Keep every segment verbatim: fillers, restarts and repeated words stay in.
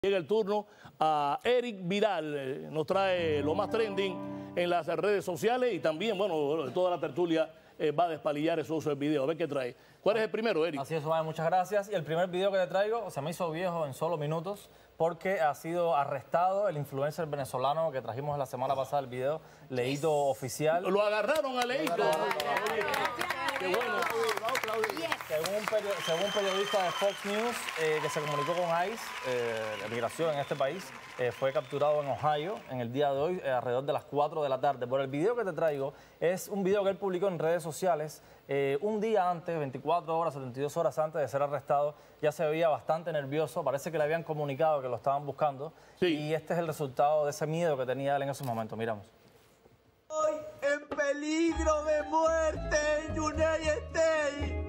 Llega el turno a Eric Vidal, eh, nos trae lo más trending en las redes sociales y también, bueno, toda la tertulia eh, va a despalillar esos videos. A ver qué trae. ¿Cuál es el primero, Eric? Así es, Juan, muchas gracias. Y el primer video que te traigo se me hizo viejo en solo minutos porque ha sido arrestado el influencer venezolano que trajimos la semana pasada el video, Leito Oficial. Lo agarraron a Leito. Qué bueno. Según un, según un periodista de Fox News eh, que se comunicó con ICE, eh, la migración en este país, eh, fue capturado en Ohio en el día de hoy, eh, alrededor de las cuatro de la tarde. Pero el video que te traigo es un video que él publicó en redes sociales eh, un día antes, veinticuatro horas, setenta y dos horas antes de ser arrestado. Ya se veía bastante nervioso, parece que le habían comunicado que lo estaban buscando. Sí. Y este es el resultado de ese miedo que tenía él en esos momentos. Miramos. Estoy en peligro de muerte en United States.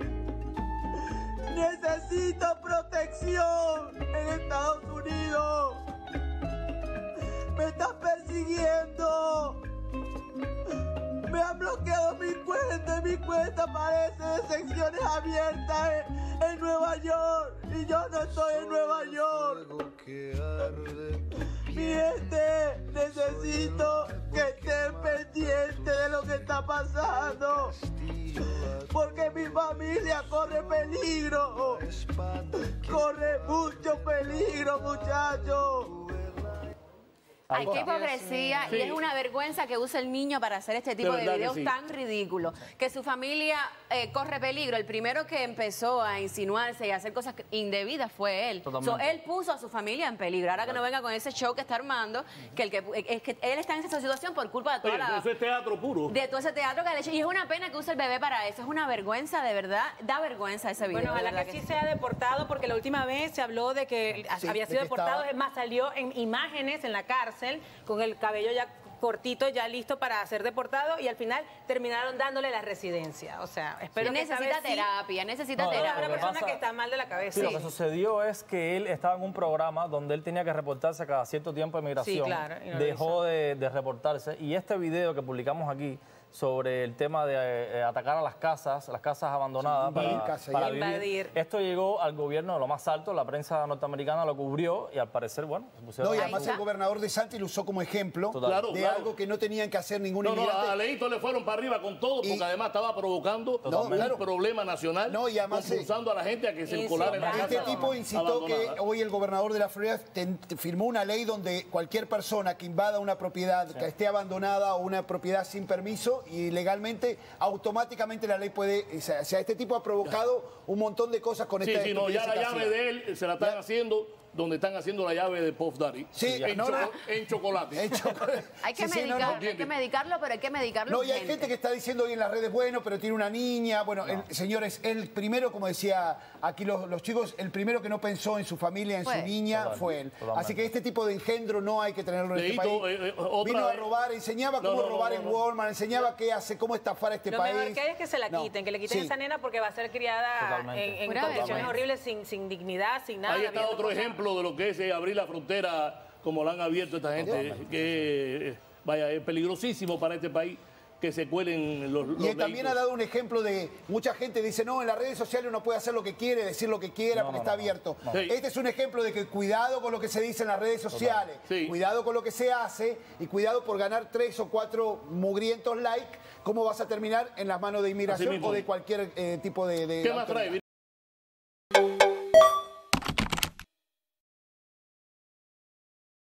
Necesito protección en Estados Unidos. Me están persiguiendo. Me han bloqueado mi cuenta. Mi cuenta aparece de secciones abiertas en, en Nueva York. Y yo no estoy en Nueva York. Mi gente, necesito que estén pendientes de lo que está pasando. Porque mi familia corre peligro. Corre mucho peligro, muchachos. Ay, qué hipocresía. Sí. Y es una vergüenza que use el niño para hacer este tipo de, de videos sí. tan ridículos. Que su familia eh, corre peligro. El primero que empezó a insinuarse y a hacer cosas indebidas fue él. So, él puso a su familia en peligro. Ahora que no venga con ese show que está armando, que, el que, es que él está en esa situación por culpa de toda Oye, la... Eso es teatro puro. De todo ese teatro que ha hecho. Y es una pena que use el bebé para eso. Es una vergüenza, de verdad. Da vergüenza ese video. Bueno, ojalá que, que sí sea deportado, porque la última vez se habló de que sí, había sido de deportado. Estaba... Es más, salió en imágenes en la cárcel con el cabello ya cortito, ya listo para ser deportado, y al final terminaron dándole la residencia. O sea, espero sí, que necesita sí... terapia, necesita no, terapia. Es una persona pasa... que está mal de la cabeza. Sí, sí, lo que sucedió es que él estaba en un programa donde él tenía que reportarse cada cierto tiempo de migración. Sí, claro, y no dejó de, de reportarse, y este video que publicamos aquí sobre el tema de eh, atacar a las casas, las casas abandonadas sí, para, casa, para vivir. Invadir. Esto llegó al gobierno de lo más alto, la prensa norteamericana lo cubrió y al parecer, bueno... Se no, y además el gobernador de Santi lo usó como ejemplo claro, de claro. algo que no tenían que hacer ningún no, inmigrante. No, a Leito le fueron para arriba con todo, porque y, además estaba provocando no, un claro. problema nacional, no, y además impulsando a la gente a que circulara en la casa. Este tipo incitó que hoy el gobernador de la Florida te, te firmó una ley donde cualquier persona que invada una propiedad, sí. que esté abandonada o una propiedad sin permiso, y legalmente automáticamente la ley puede... O sea, este tipo ha provocado un montón de cosas con sí, esta... Sí, no, ya la llave de él se la están ya. haciendo donde están haciendo la llave de Puff Daddy. Sí, en, no, choco, no. en chocolate. En chocolate. Hay que, sí, medicar, sí, no, no. hay que medicarlo, pero hay que medicarlo. No, y hay gente que está diciendo hoy en las redes, bueno, pero tiene una niña. Bueno, no. el, señores, el primero, como decía aquí los, los chicos, el primero que no pensó en su familia, en fue. su niña, Total, fue él. Totalmente. Así que este tipo de engendro no hay que tenerlo en Leito, este país. Eh, eh, otra Vino a vez. robar, enseñaba cómo no, no, robar no, no, en Walmart, enseñaba qué hace, cómo estafar a este Lo país. Lo mejor que hay es que se la quiten, que le quiten sí. esa nena, porque va a ser criada Totalmente. en, en condiciones horribles, sin, sin dignidad, sin nada. Ahí está otro ejemplo de lo que es eh, abrir la frontera como la han abierto esta gente, que vaya, es peligrosísimo para este país que se cuelen los, los Y también leitos. Ha dado un ejemplo de, mucha gente dice, no, en las redes sociales uno puede hacer lo que quiere, decir lo que quiera, no, porque no, está no, abierto. No. Este es un ejemplo de que cuidado con lo que se dice en las redes sociales, sí. cuidado con lo que se hace, y cuidado por ganar tres o cuatro mugrientos likes, cómo vas a terminar en las manos de inmigración o de cualquier eh, tipo de... de ¿Qué más trae?